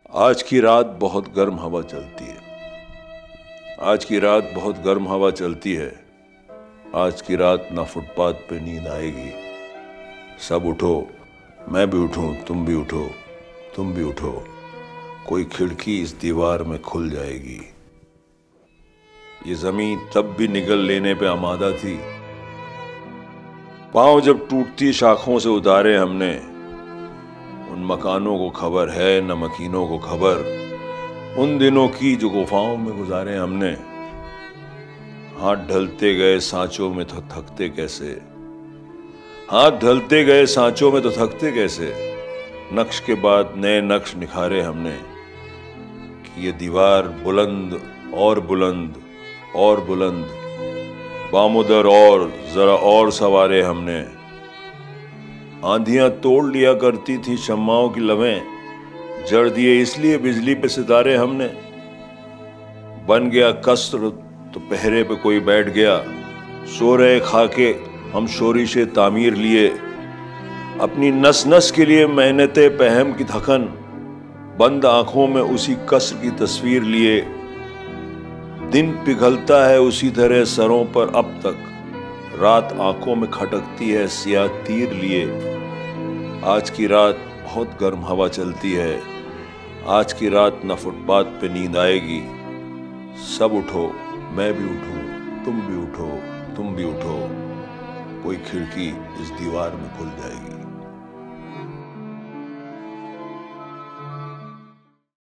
आज की रात बहुत गर्म हवा चलती है। आज की रात बहुत गर्म हवा चलती है। आज की रात ना फुटपाथ पे नींद आएगी। सब उठो, मैं भी उठूं, तुम भी उठो, तुम भी उठो। कोई खिड़की इस दीवार में खुल जाएगी। ये जमीन तब भी निगल लेने पे आमादा थी। पांव जब टूटती शाखों से उतारे हमने, उन मकानों को खबर है न मकीनों को खबर, उन दिनों की जो गुफाओं में गुजारे हमने। हाथ ढलते गए सांचों में तो थकते कैसे, हाथ ढलते गए सांचों में तो थकते कैसे। नक्श के बाद नए नक्श निखारे हमने कि ये दीवार बुलंद और बुलंद और बुलंद, बामुदर और जरा और सवारे हमने। आंधियां तोड़ लिया करती थी शम्माओं की लवें, जड़ दिए इसलिए बिजली पे सितारे हमने। बन गया कसर तो पहरे पे कोई बैठ गया, सो रहे खाके हम शोरिशे तामीर लिए। अपनी नस नस के लिए मेहनते पहम की थकन, बंद आंखों में उसी कसर की तस्वीर लिए। दिन पिघलता है उसी तरह सरों पर अब तक, रात आंखों में खटकती है सियाह तीर लिए। आज की रात बहुत गर्म हवा चलती है। आज की रात न फुटपाथ पे नींद आएगी। सब उठो, मैं भी उठूं, तुम भी उठो, तुम भी उठो। कोई खिड़की इस दीवार में खुल जाएगी।